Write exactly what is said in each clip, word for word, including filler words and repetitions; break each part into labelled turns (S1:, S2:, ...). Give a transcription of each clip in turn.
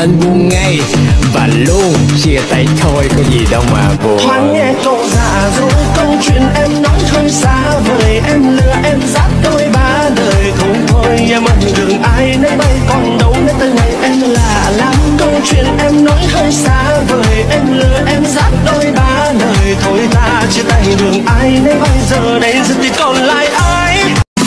S1: anh buông ngay và luôn chia tay thôi, có gì đâu mà buồn.
S2: Thoáng nghe câu dạ dỗ, câu chuyện em nói hơi xa vời, em lừa em dắt đôi ba đời thôi thôi. Em ơi đường ai nấy bay, còn đâu đến tới ngày em lạ lắm. Câu chuyện em nói hơi xa vời, em lừa em dắt đôi ba đời thôi. Ta chia tay đường ai nấy bay, giờ đây giờ thì còn lại ai.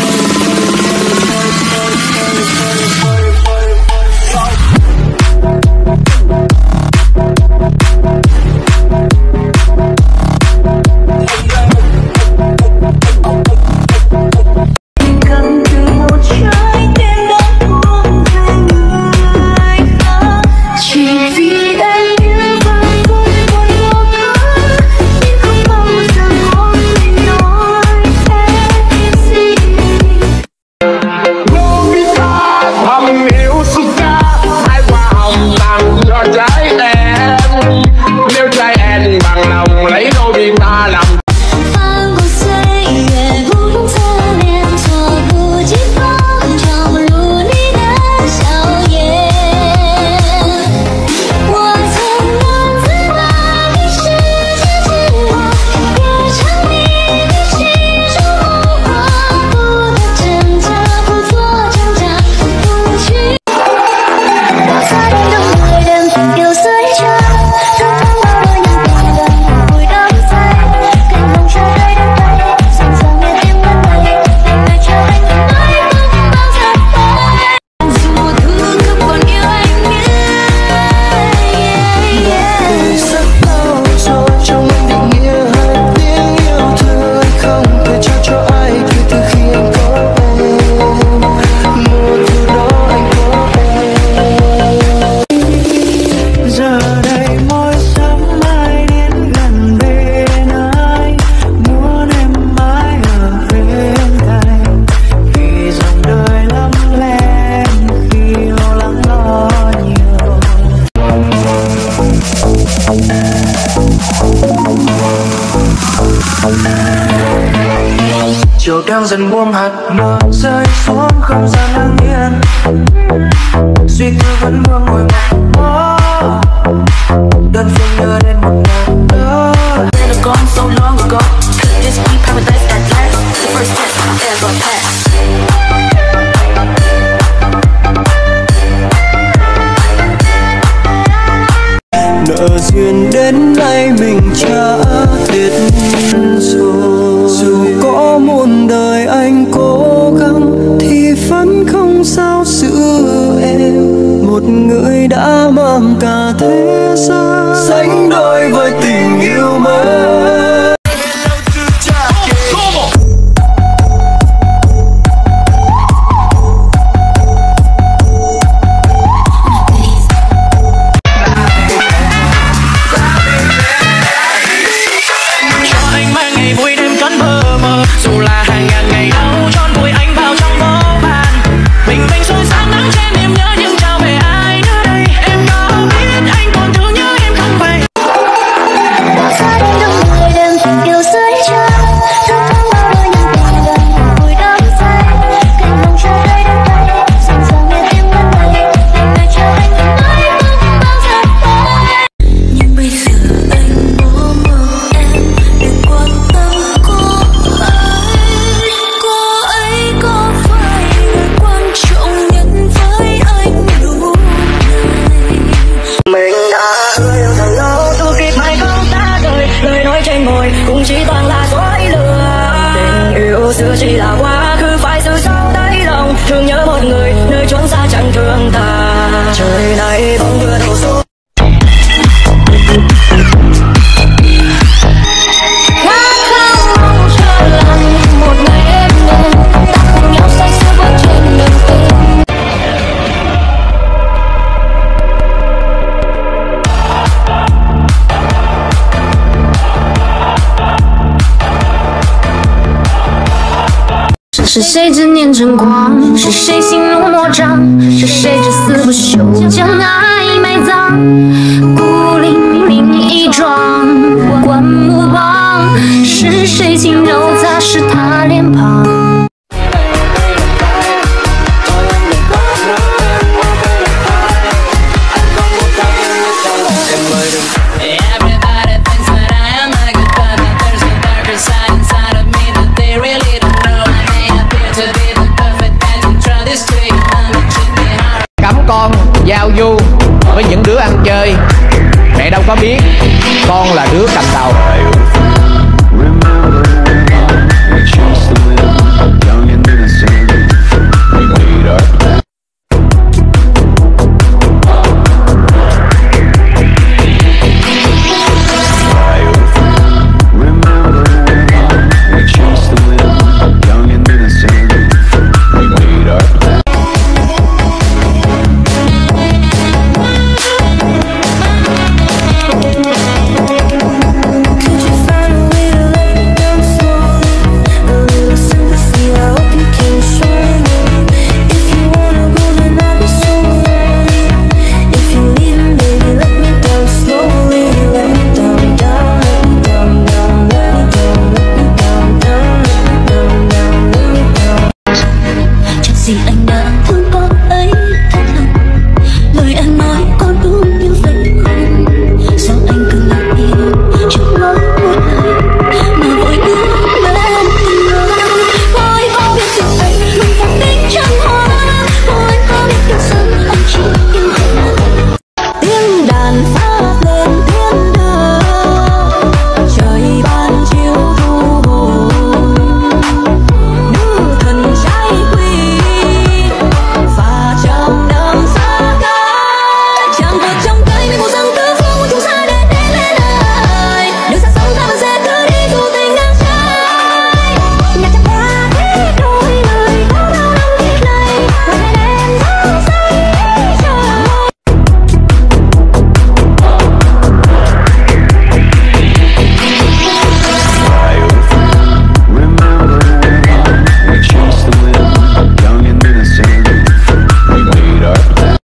S3: Chiều đang dần buông hạt mưa rơi xuống không gian lặng yên, suy tư vẫn vương ngồi một đơn phương nhớ đến một lần nữa. Gone so long ago, could this be paradise at last? The first test I ever passed.
S2: Nợ duyên đến nay mình trả hết rồi. Dù có muôn đời anh cố gắng thì vẫn không sao giữ em. Một người đã mang cả thế gian sánh đôi với tình yêu mới.
S3: Cũng chỉ toàn là dối lừa. Tình yêu xưa chỉ là quá khứ, phải giữ sâu đáy lòng. Thương nhớ một người nơi chốn xa chẳng thương ta. Trời này bỗng đưa đầu xuống.
S4: 是谁执念成狂？是谁心如魔掌？是谁至死不休将爱埋葬？孤零零一桩灌木旁，是谁轻柔擦拭他脸庞？
S1: con giao du với những đứa ăn chơi, mẹ đâu có biết con là đứa cầm đầu.